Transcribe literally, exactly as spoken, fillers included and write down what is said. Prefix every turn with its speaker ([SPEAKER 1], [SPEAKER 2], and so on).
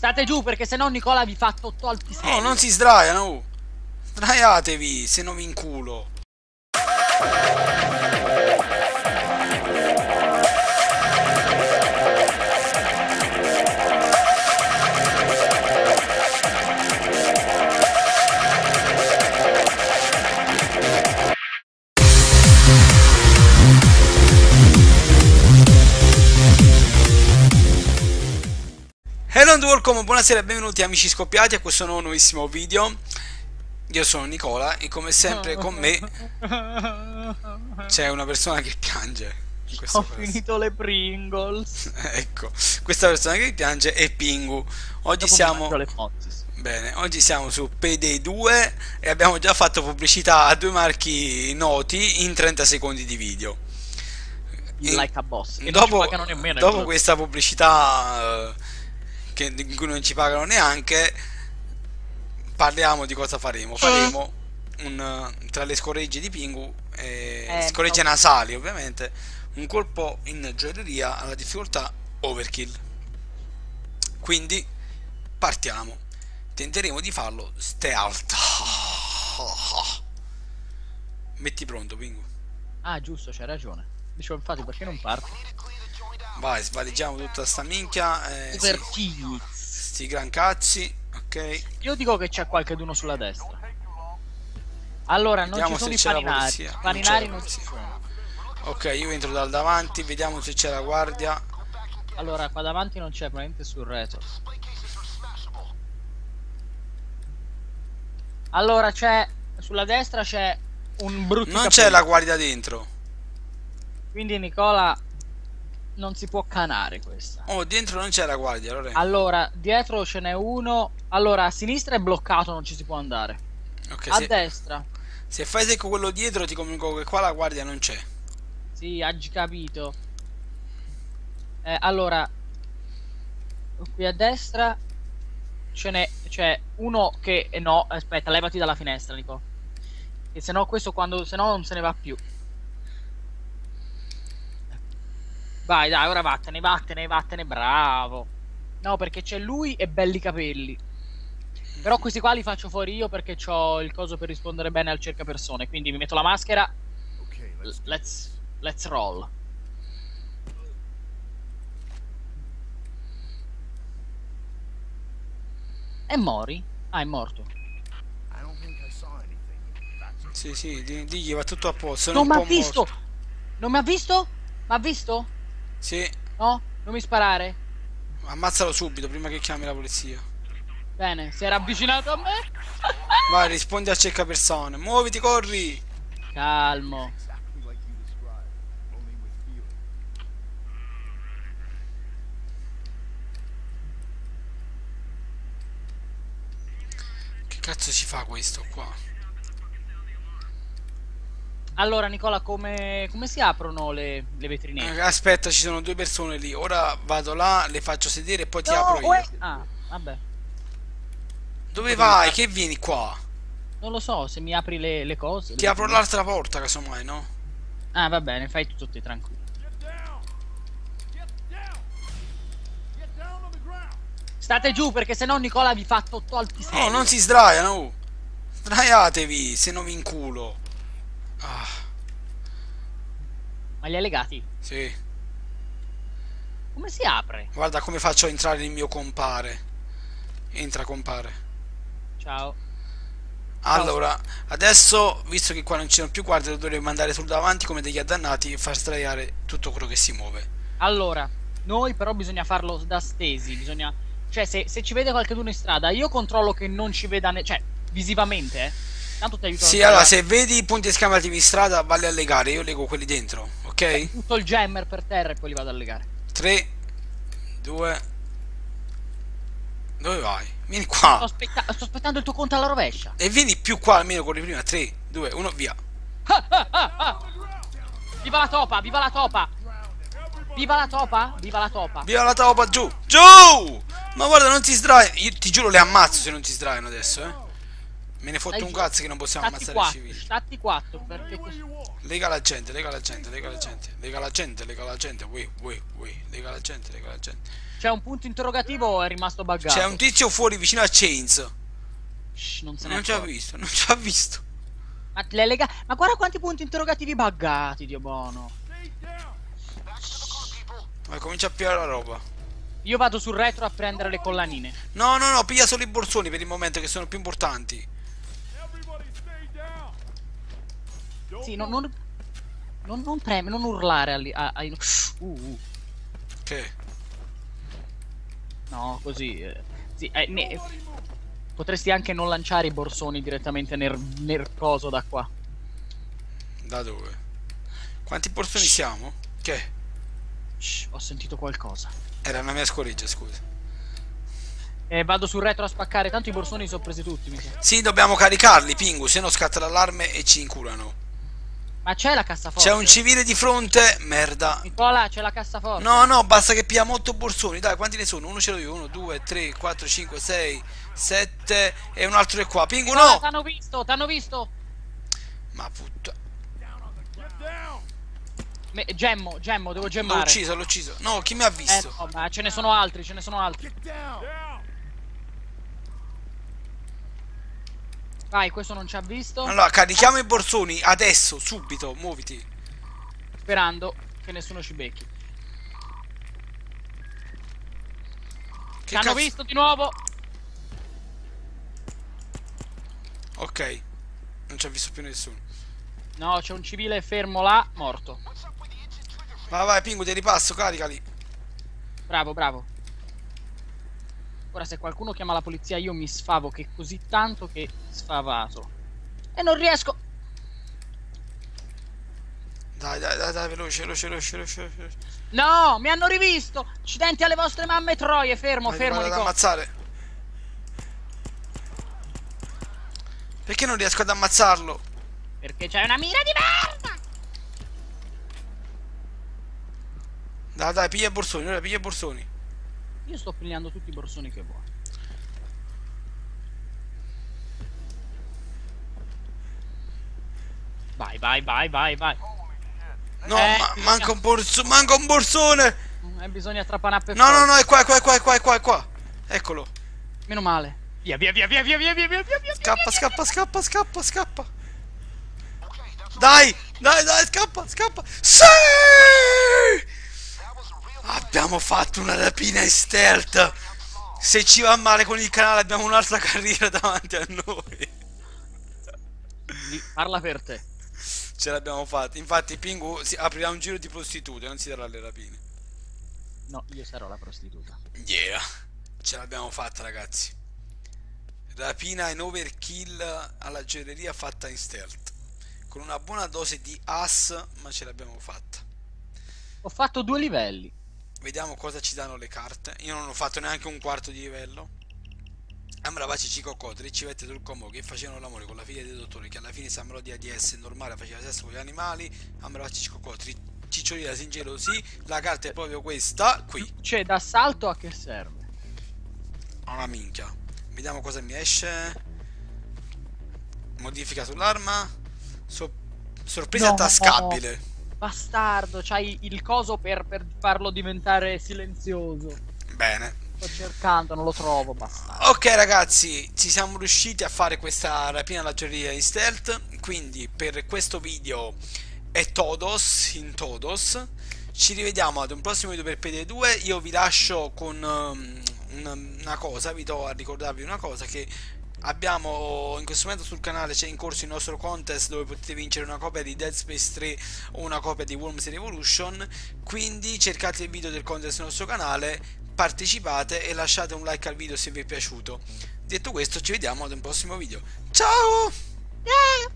[SPEAKER 1] State giù perché sennò Nicola vi fa totto al pisello.
[SPEAKER 2] No, non si sdraiano. Sdraiatevi, se no vi inculo. Hello and welcome, buonasera e benvenuti amici scoppiati a questo nuovo nuovissimo video. Io sono Nicola e come sempre con me c'è una persona che piange.
[SPEAKER 1] Ho finito le Pringles.
[SPEAKER 2] Ecco, questa persona che piange è Pingu. Oggi
[SPEAKER 1] Dopo
[SPEAKER 2] siamo
[SPEAKER 1] le
[SPEAKER 2] bene, oggi siamo su Payday due e abbiamo già fatto pubblicità a due marchi noti in trenta secondi di video.
[SPEAKER 1] Like a boss. E
[SPEAKER 2] dopo
[SPEAKER 1] non ci pagano nemmeno,
[SPEAKER 2] dopo questa pubblicità uh, che, in cui non ci pagano neanche, parliamo di cosa faremo. Faremo un, tra le scoregge di Pingu e
[SPEAKER 1] eh,
[SPEAKER 2] scoregge
[SPEAKER 1] no.
[SPEAKER 2] nasali ovviamente, un colpo in gioielleria alla difficoltà overkill. Quindi partiamo, tenteremo di farlo stealth. Metti pronto, Pingu.
[SPEAKER 1] Ah giusto, c'hai ragione. Dicevo infatti perché non parti?
[SPEAKER 2] Vai, svaliggiamo tutta sta minchia, eh,
[SPEAKER 1] Super
[SPEAKER 2] sì.
[SPEAKER 1] kids.
[SPEAKER 2] Sti gran cazzi, ok.
[SPEAKER 1] Io dico che c'è qualcheduno sulla destra. Allora, non
[SPEAKER 2] Vediamo
[SPEAKER 1] ci sono
[SPEAKER 2] se
[SPEAKER 1] i
[SPEAKER 2] c'è la
[SPEAKER 1] paninari.
[SPEAKER 2] polizia.
[SPEAKER 1] I paninari
[SPEAKER 2] Non
[SPEAKER 1] non
[SPEAKER 2] c'è
[SPEAKER 1] ci
[SPEAKER 2] la
[SPEAKER 1] sono.
[SPEAKER 2] Ok, io entro dal davanti, vediamo se c'è la guardia.
[SPEAKER 1] Allora, qua davanti non c'è, probabilmente sul retro. Allora, c'è sulla destra c'è un brutto.
[SPEAKER 2] Non c'è la guardia dentro.
[SPEAKER 1] Quindi Nicola non si può canare questa.
[SPEAKER 2] Oh, dentro non c'è la guardia, allora.
[SPEAKER 1] Allora, dietro ce n'è uno. Allora, a sinistra è bloccato, non ci si può andare.
[SPEAKER 2] Ok,
[SPEAKER 1] A
[SPEAKER 2] se,
[SPEAKER 1] destra.
[SPEAKER 2] se fai secco quello dietro ti comunico che qua la guardia non c'è.
[SPEAKER 1] Sì, hai capito. Eh, allora, qui a destra ce n'è, c'è uno che eh, no, aspetta, levati dalla finestra, Nico. Che se no questo quando se no non se ne va più. Vai, dai, ora vattene, vattene, vattene, bravo. No, perché c'è lui e belli capelli. Però questi qua li faccio fuori io perché ho il coso per rispondere bene al cercapersone. Quindi mi metto la maschera. Let's, let's roll. E mori? Ah, è morto.
[SPEAKER 2] Sì, sì, di- digli va tutto a posto.
[SPEAKER 1] Non mi ha
[SPEAKER 2] un po'
[SPEAKER 1] visto!
[SPEAKER 2] morto.
[SPEAKER 1] Non mi ha visto? Mi ha visto?
[SPEAKER 2] Sì,
[SPEAKER 1] No? Non mi sparare?
[SPEAKER 2] ammazzalo subito prima che chiami la polizia.
[SPEAKER 1] Bene, si era avvicinato a me.
[SPEAKER 2] Vai, rispondi al cercapersone. Muoviti, corri.
[SPEAKER 1] Calmo.
[SPEAKER 2] Che cazzo ci fa questo qua?
[SPEAKER 1] Allora Nicola, come, come si aprono le, le vetrinette?
[SPEAKER 2] Eh, Aspetta, ci sono due persone lì. Ora vado là, le faccio sedere e poi ti
[SPEAKER 1] No,
[SPEAKER 2] apro io.
[SPEAKER 1] uè. Ah, vabbè.
[SPEAKER 2] Dove vai? Che vieni qua?
[SPEAKER 1] Non lo so, se mi apri le, le cose.
[SPEAKER 2] Ti
[SPEAKER 1] le
[SPEAKER 2] apro
[SPEAKER 1] vetrinette.
[SPEAKER 2] l'altra porta, casomai, no?
[SPEAKER 1] Ah, va bene, fai tutto te tranquillo. State giù perché sennò Nicola vi fa totto al pisello.
[SPEAKER 2] No, non si sdraiano. Sdraiatevi, se no vi inculo. Ah,
[SPEAKER 1] Ma li hai legati?
[SPEAKER 2] sì.
[SPEAKER 1] Come si apre?
[SPEAKER 2] Guarda come faccio a entrare il mio compare. Entra, compare.
[SPEAKER 1] Ciao.
[SPEAKER 2] Allora, adesso, visto che qua non ci sono più guardie, lo dovremmo mandare sul davanti come degli addannati e far sdraiare tutto quello che si muove.
[SPEAKER 1] Allora, noi però bisogna farlo da stesi, bisogna... Cioè, se, se ci vede qualcuno in strada, io controllo che non ci veda... Ne... Cioè, visivamente, eh. Tanto ti aiuto.
[SPEAKER 2] Sì, allora, se vedi i punti esclamativi in strada, valli a legare, io lego quelli dentro, ok?
[SPEAKER 1] Tutto il jammer per terra e poi li vado a legare.
[SPEAKER 2] tre, due... Dove vai? Vieni
[SPEAKER 1] Sto,
[SPEAKER 2] qua.
[SPEAKER 1] aspetta- sto aspettando il tuo conto alla rovescia.
[SPEAKER 2] E vieni più qua, almeno corri prima. tre, due, uno, via.
[SPEAKER 1] Ah, ah, ah, ah. Viva la topa, viva la topa. Viva la topa, viva la topa.
[SPEAKER 2] Via la topa, giù. Giù! Ma guarda, non ti sdrai. Io ti giuro, le ammazzo se non ti sdraiano adesso, eh. Me ne fotto
[SPEAKER 1] Dai,
[SPEAKER 2] un
[SPEAKER 1] giù.
[SPEAKER 2] cazzo che non possiamo
[SPEAKER 1] Stati
[SPEAKER 2] ammazzare i
[SPEAKER 1] quattro,
[SPEAKER 2] civili.
[SPEAKER 1] stati quattro, perché così...
[SPEAKER 2] Lega la gente, lega la gente, lega la gente, lega la gente, lega la gente, ui, ui, ui, lega la gente, lega la gente.
[SPEAKER 1] C'è un punto interrogativo, è rimasto buggato.
[SPEAKER 2] C'è un tizio fuori vicino a Chains.
[SPEAKER 1] Shh, non se ne
[SPEAKER 2] Non ci ha
[SPEAKER 1] accorge.
[SPEAKER 2] visto, non ci ha visto.
[SPEAKER 1] Ma, le lega... Ma guarda quanti punti interrogativi buggati, Dio buono.
[SPEAKER 2] Ma comincia a pigliare la roba.
[SPEAKER 1] Io vado sul retro a prendere le collanine.
[SPEAKER 2] No, no, no, piglia solo i borsoni per il momento che sono più importanti.
[SPEAKER 1] Sì, non... Non, non, non preme, non urlare ai... ai... Uh, uh.
[SPEAKER 2] Che?
[SPEAKER 1] No, così... Eh. Sì, eh, ne... Potresti anche non lanciare i borsoni direttamente nel, nel coso da qua.
[SPEAKER 2] Da dove? Quanti borsoni siamo? Che?
[SPEAKER 1] Shh, ho sentito qualcosa.
[SPEAKER 2] Era una mia scoreggia, scusa.
[SPEAKER 1] E vado sul retro a spaccare, tanto i borsoni li sono presi tutti, mi sa.
[SPEAKER 2] Sì, dobbiamo caricarli, Pingu, se no scatta l'allarme e ci inculano.
[SPEAKER 1] Ma c'è la cassaforte?
[SPEAKER 2] C'è un civile di fronte, merda.
[SPEAKER 1] Nicola, c'è la cassaforte.
[SPEAKER 2] No, no, basta che pigliamo otto borsoni. Dai, quanti ne sono? Uno ce l'ho io. uno, due, tre, quattro, cinque, sei, sette e un altro è qua. Pingu,
[SPEAKER 1] Nicola,
[SPEAKER 2] no!
[SPEAKER 1] t'hanno visto, t'hanno visto.
[SPEAKER 2] Ma puttana.
[SPEAKER 1] Me- gemmo, gemmo, devo
[SPEAKER 2] L'ho
[SPEAKER 1] gemmare.
[SPEAKER 2] ucciso, l'ho ucciso. No, chi mi ha
[SPEAKER 1] Eh,
[SPEAKER 2] visto?
[SPEAKER 1] no, ma ce ne sono altri, ce ne sono altri. Vai, questo non ci ha visto.
[SPEAKER 2] Allora, carichiamo i borsoni adesso, subito, muoviti.
[SPEAKER 1] Sperando che nessuno ci becchi.
[SPEAKER 2] Che
[SPEAKER 1] Ci hanno
[SPEAKER 2] cazzo?
[SPEAKER 1] visto di nuovo.
[SPEAKER 2] Ok, non ci ha visto più nessuno.
[SPEAKER 1] No, c'è un civile fermo là, morto.
[SPEAKER 2] Vai, vai, Pingu, ti ripasso, caricali.
[SPEAKER 1] Bravo, bravo. Ora se qualcuno chiama la polizia io mi sfavo che così tanto che sfavato. E non riesco.
[SPEAKER 2] Dai, dai, dai, dai, veloce, veloce, veloce, veloce, veloce.
[SPEAKER 1] No, mi hanno rivisto. Accidenti alle vostre mamme troie. Fermo,
[SPEAKER 2] Vai,
[SPEAKER 1] fermo,
[SPEAKER 2] vado ad
[SPEAKER 1] Nico.
[SPEAKER 2] ammazzare. Perché non riesco ad ammazzarlo?
[SPEAKER 1] Perché c'è una mira di merda.
[SPEAKER 2] Dai, dai, piglia i borsoni, ora piglia i borsoni.
[SPEAKER 1] Io sto pigliando tutti i borsoni che vuoi. Vai, vai, vai, vai, vai.
[SPEAKER 2] No,
[SPEAKER 1] Eh,
[SPEAKER 2] ma
[SPEAKER 1] bisogna-
[SPEAKER 2] manca un borsone, manca un borsone.
[SPEAKER 1] Eh, bisogna trapanare per
[SPEAKER 2] No, no,
[SPEAKER 1] forza.
[SPEAKER 2] no, è qua, è qua, è qua, è qua, è qua, è qua. Eccolo.
[SPEAKER 1] Meno male. Via, via, via, via, via, via, via, via, via, via.
[SPEAKER 2] Scappa, scappa, scappa, scappa, scappa. Dai, dai, dai, scappa, scappa. Sì! Abbiamo fatto una rapina in stealth. Se ci va male con il canale abbiamo un'altra carriera davanti a noi.
[SPEAKER 1] Parla per te.
[SPEAKER 2] Ce l'abbiamo fatta. Infatti Pingu si aprirà un giro di prostitute, non si darà le rapine.
[SPEAKER 1] No, io sarò la prostituta.
[SPEAKER 2] Yeah. Ce l'abbiamo fatta, ragazzi. Rapina in overkill alla gioielleria fatta in stealth. Con una buona dose di ass, ma ce l'abbiamo fatta.
[SPEAKER 1] Ho fatto due livelli.
[SPEAKER 2] Vediamo cosa ci danno le carte. Io non ho fatto neanche un quarto di livello. Ambravaci Cicocco, tre civette sul Como che facevano l'amore con la figlia del dottore, che alla fine sembrò di A D S normale, faceva sesso con gli animali. Ambravaci Cicocco, ciccioli da Singelo, sì. La carta è proprio questa, qui.
[SPEAKER 1] Cioè, d'assalto a che serve?
[SPEAKER 2] Una minchia. Vediamo cosa mi esce. Modifica sull'arma. So sorpresa
[SPEAKER 1] No.
[SPEAKER 2] tascabile.
[SPEAKER 1] Bastardo, c'hai il coso per, per farlo diventare silenzioso.
[SPEAKER 2] Bene.
[SPEAKER 1] Sto cercando, non lo trovo, bastardo.
[SPEAKER 2] Ok ragazzi, ci siamo riusciti a fare questa rapina alla gioielleria in stealth. Quindi per questo video è todos in todos. Ci rivediamo ad un prossimo video per P D due. Io vi lascio con um, una, una cosa, vi do a ricordarvi una cosa, che abbiamo in questo momento sul canale, c'è in corso il nostro contest dove potete vincere una copia di Dead Space tre o una copia di Worms Revolution. Quindi cercate il video del contest sul nostro canale, partecipate e lasciate un like al video se vi è piaciuto. Detto questo, ci vediamo ad un prossimo video. Ciao!
[SPEAKER 1] Yeah!